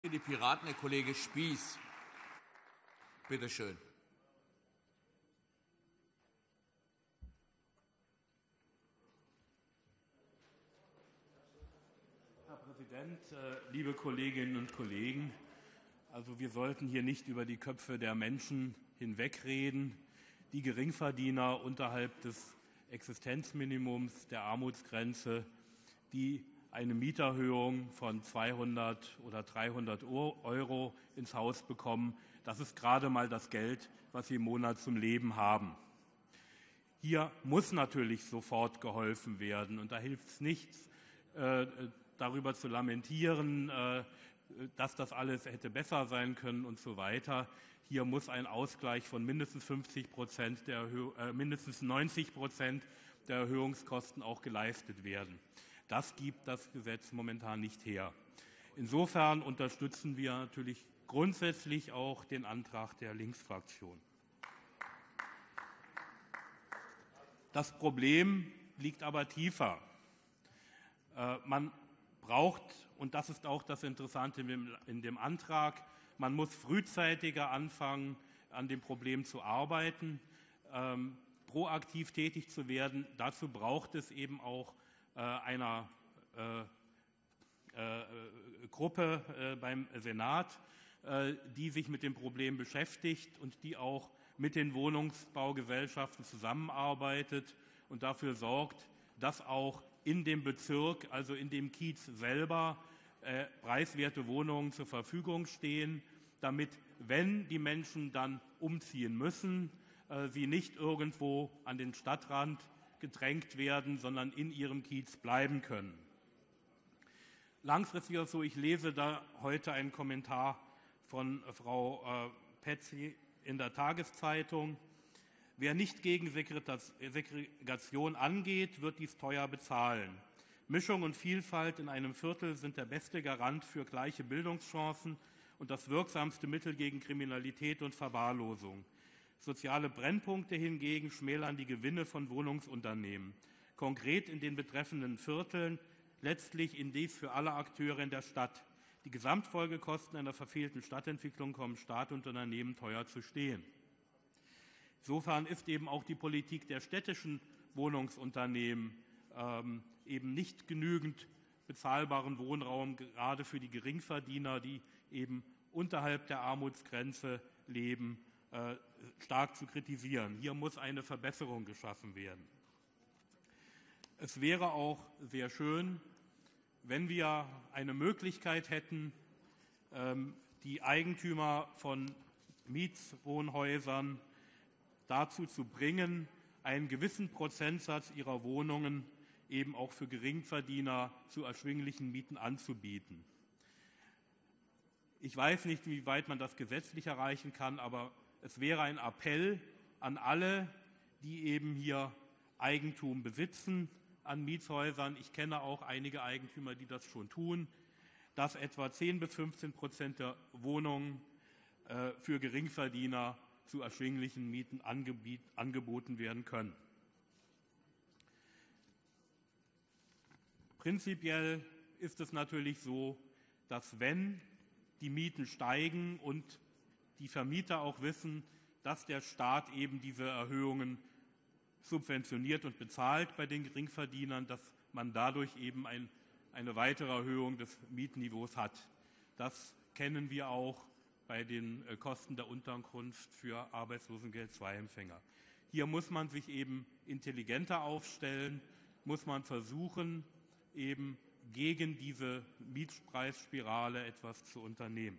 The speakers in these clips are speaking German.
Für die Piraten der Kollege Spieß. Bitte schön. Herr Präsident, liebe Kolleginnen und Kollegen! Also wir sollten hier nicht über die Köpfe der Menschen hinwegreden. Die Geringverdiener unterhalb des Existenzminimums, der Armutsgrenze, die eine Mieterhöhung von 200 oder 300 Euro ins Haus bekommen, das ist gerade mal das Geld, was sie im Monat zum Leben haben. Hier muss natürlich sofort geholfen werden. Und da hilft es nichts, darüber zu lamentieren, dass das alles hätte besser sein können und so weiter. Hier muss ein Ausgleich von mindestens 90% der Erhöhungskosten auch geleistet werden. Das gibt das Gesetz momentan nicht her. Insofern unterstützen wir natürlich grundsätzlich auch den Antrag der Linksfraktion. Das Problem liegt aber tiefer. Man braucht, und das ist auch das Interessante in dem Antrag, man muss frühzeitiger anfangen, an dem Problem zu arbeiten, proaktiv tätig zu werden. Dazu braucht es eben auch einer Gruppe beim Senat, die sich mit dem Problem beschäftigt und die auch mit den Wohnungsbaugesellschaften zusammenarbeitet und dafür sorgt, dass auch in dem Bezirk, also in dem Kiez selber, preiswerte Wohnungen zur Verfügung stehen, damit, wenn die Menschen dann umziehen müssen, sie nicht irgendwo an den Stadtrand gedrängt werden, sondern in ihrem Kiez bleiben können. Langfristig ist es so, ich lese da heute einen Kommentar von Frau Petzi in der Tageszeitung. Wer nicht gegen Segregation angeht, wird dies teuer bezahlen. Mischung und Vielfalt in einem Viertel sind der beste Garant für gleiche Bildungschancen und das wirksamste Mittel gegen Kriminalität und Verwahrlosung. Soziale Brennpunkte hingegen schmälern die Gewinne von Wohnungsunternehmen. Konkret in den betreffenden Vierteln, letztlich in dies für alle Akteure in der Stadt. Die Gesamtfolgekosten einer verfehlten Stadtentwicklung kommen Staat und Unternehmen teuer zu stehen. Insofern ist eben auch die Politik der städtischen Wohnungsunternehmen eben nicht genügend bezahlbaren Wohnraum, gerade für die Geringverdiener, die eben unterhalb der Armutsgrenze leben, stark zu kritisieren. Hier muss eine Verbesserung geschaffen werden. Es wäre auch sehr schön, wenn wir eine Möglichkeit hätten, die Eigentümer von Mietwohnhäusern dazu zu bringen, einen gewissen Prozentsatz ihrer Wohnungen eben auch für Geringverdiener zu erschwinglichen Mieten anzubieten. Ich weiß nicht, wie weit man das gesetzlich erreichen kann, aber es wäre ein Appell an alle, die eben hier Eigentum besitzen an Mietshäusern. Ich kenne auch einige Eigentümer, die das schon tun, dass etwa 10 bis 15% der Wohnungen für Geringverdiener zu erschwinglichen Mieten angeboten werden können. Prinzipiell ist es natürlich so, dass wenn die Mieten steigen und die Vermieter auch wissen, dass der Staat eben diese Erhöhungen subventioniert und bezahlt bei den Geringverdienern, dass man dadurch eben eine weitere Erhöhung des Mietniveaus hat. Das kennen wir auch bei den Kosten der Unterkunft für Arbeitslosengeld-II-Empfänger. Hier muss man sich eben intelligenter aufstellen, muss man versuchen, eben gegen diese Mietpreisspirale etwas zu unternehmen.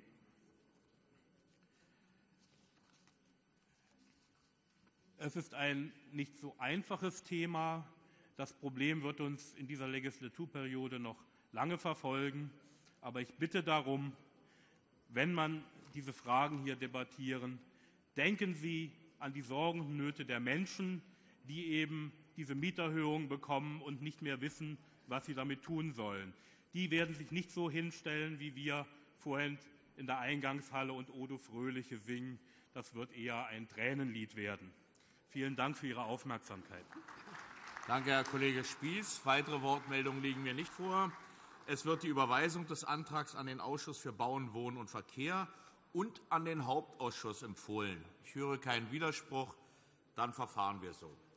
Es ist ein nicht so einfaches Thema. Das Problem wird uns in dieser Legislaturperiode noch lange verfolgen. Aber ich bitte darum, wenn man diese Fragen hier debattieren, denken Sie an die Sorgen und Nöte der Menschen, die eben diese Mieterhöhungen bekommen und nicht mehr wissen, was sie damit tun sollen. Die werden sich nicht so hinstellen, wie wir vorhin in der Eingangshalle und Odo Fröhliche singen. Das wird eher ein Tränenlied werden. Vielen Dank für Ihre Aufmerksamkeit. Danke, Herr Kollege Spieß. Weitere Wortmeldungen liegen mir nicht vor. Es wird die Überweisung des Antrags an den Ausschuss für Bauen, Wohnen und Verkehr und an den Hauptausschuss empfohlen. Ich höre keinen Widerspruch. Dann verfahren wir so.